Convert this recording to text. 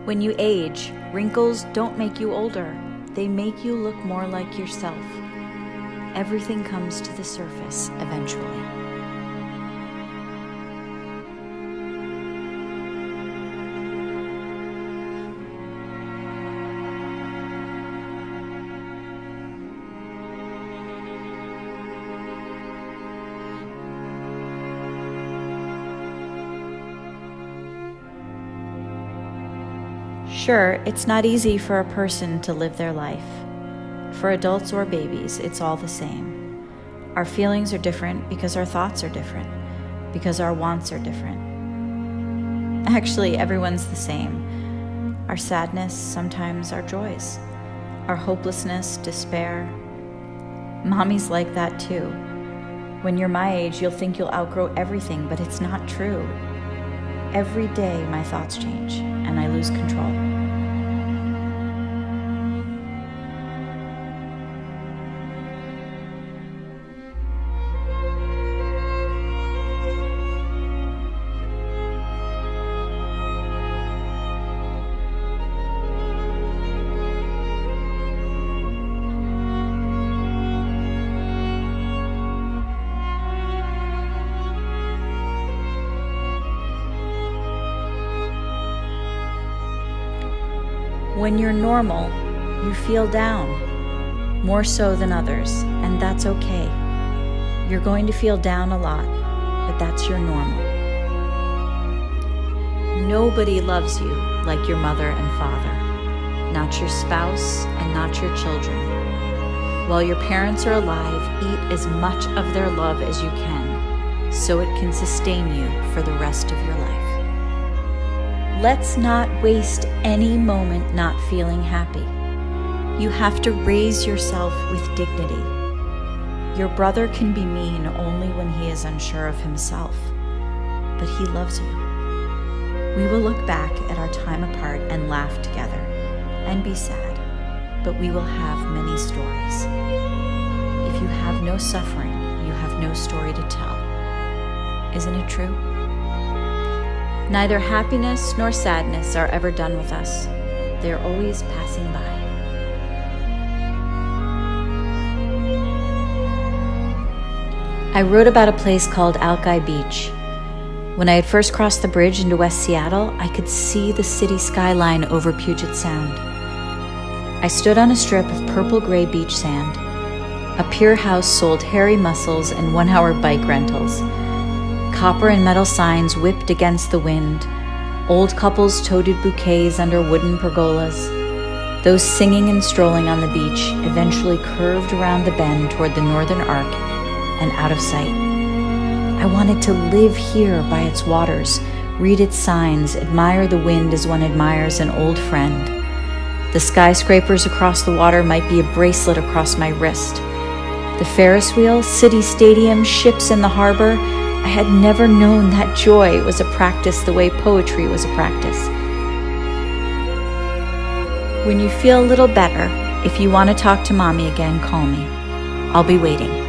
When you age, wrinkles don't make you older. They make you look more like yourself. Everything comes to the surface eventually. Sure, it's not easy for a person to live their life. For adults or babies, it's all the same. Our feelings are different because our thoughts are different, because our wants are different. Actually, everyone's the same. Our sadness, sometimes our joys. Our hopelessness, despair. Mommy's like that too. When you're my age, you'll think you'll outgrow everything, but it's not true. Every day, my thoughts change, and I lose control. When you're normal, you feel down, more so than others, and that's okay. You're going to feel down a lot, but that's your normal. Nobody loves you like your mother and father, not your spouse and not your children. While your parents are alive, eat as much of their love as you can, so it can sustain you for the rest of your life. Let's not waste any moment not feeling happy. You have to raise yourself with dignity. Your brother can be mean only when he is unsure of himself, but he loves you. We will look back at our time apart and laugh together and be sad, but we will have many stories. If you have no suffering, you have no story to tell. Isn't it true? Neither happiness nor sadness are ever done with us. They are always passing by. I wrote about a place called Alki Beach. When I had first crossed the bridge into West Seattle, I could see the city skyline over Puget Sound. I stood on a strip of purple-gray beach sand. A pier house sold hairy mussels and one-hour bike rentals. Copper and metal signs whipped against the wind. Old couples toted bouquets under wooden pergolas. Those singing and strolling on the beach eventually curved around the bend toward the northern arc and out of sight. I wanted to live here by its waters, read its signs, admire the wind as one admires an old friend. The skyscrapers across the water might be a bracelet across my wrist. The Ferris wheel, city stadium, ships in the harbor, I had never known that joy was a practice the way poetry was a practice. When you feel a little better, if you want to talk to Mommy again, call me. I'll be waiting.